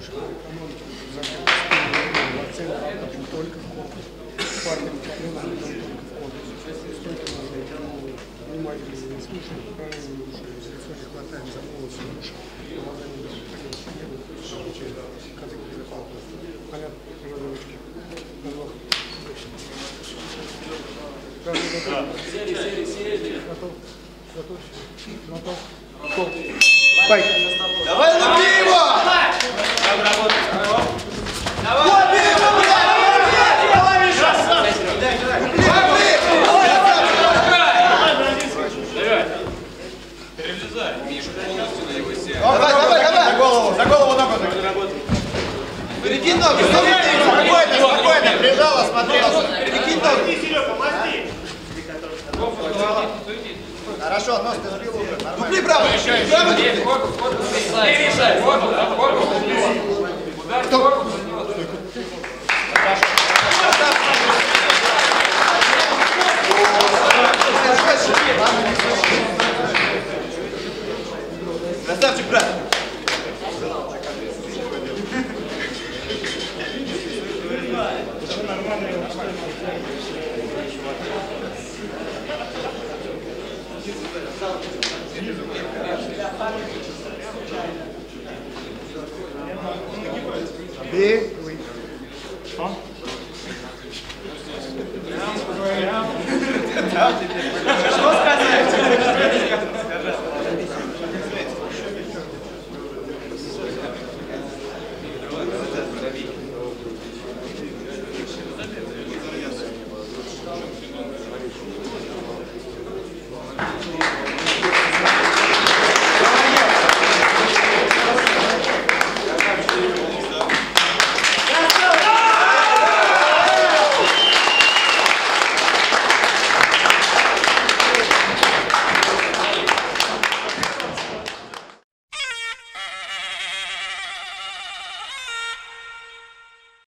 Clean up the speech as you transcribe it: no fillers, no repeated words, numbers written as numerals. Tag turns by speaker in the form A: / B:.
A: только в корпус. Партия только в корпус. Стойки надо внимательно не слушать, правильно не слушать. Лицо не хватает за волосы, уши. Глаза не дают. Понятно? Надо ручки. Сели. Готов. Готов. Файт.
B: Давай, лупи его! Давай! Лупи его, блядь! Давай, Миша!
C: Перелезай. Миша полностью на его сеть.
B: Давай! За голову ногу. Перекинь ноги. Спокойно. Прижала, смотрела. Перекинь ноги. Серега, мозги. Хорошо, нос ты сбил уже. Дупли право.
C: Не решай. Удар в корпус за него.
B: Красавчик, брат.
A: Бей.
B: Что сказать?